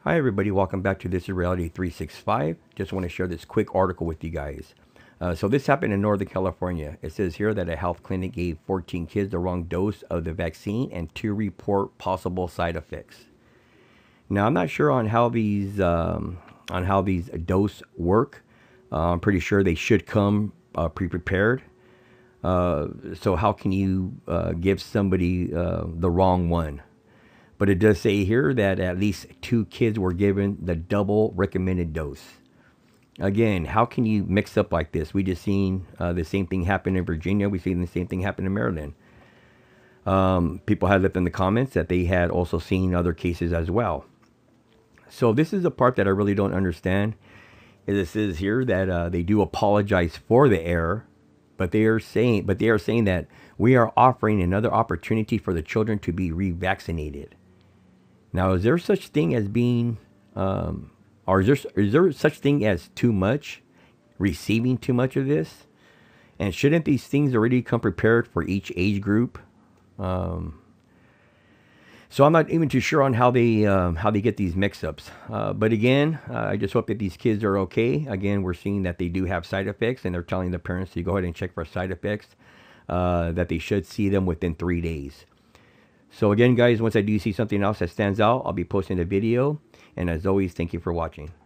Hi everybody, welcome back to This is Reality 365. Just want to share this quick article with you guys. So this happened in Northern California. It says here that a health clinic gave 14 kids the wrong dose of the vaccine and 2 report possible side effects. Now I'm not sure on how these dose work. I'm pretty sure they should come pre-prepared. So how can you give somebody the wrong one? But it does say here that at least 2 kids were given the double recommended dose. Again, how can you mix up like this? We just seen the same thing happen in Virginia. We've seen the same thing happen in Maryland. People had left in the comments that they had also seen other cases as well. So this is the part that I really don't understand. It says here that they do apologize for the error, but they are saying that we are offering another opportunity for the children to be revaccinated. Now, is there such thing as being, or is there such thing as too much, receiving too much of this? And shouldn't these things already come prepared for each age group? So I'm not even too sure on how they get these mix-ups. But again, I just hope that these kids are okay. Again, we're seeing that they do have side effects, and they're telling the parents to go ahead and check for side effects, that they should see them within 3 days. So again, guys, once I do see something else that stands out, I'll be posting a video. And as always, thank you for watching.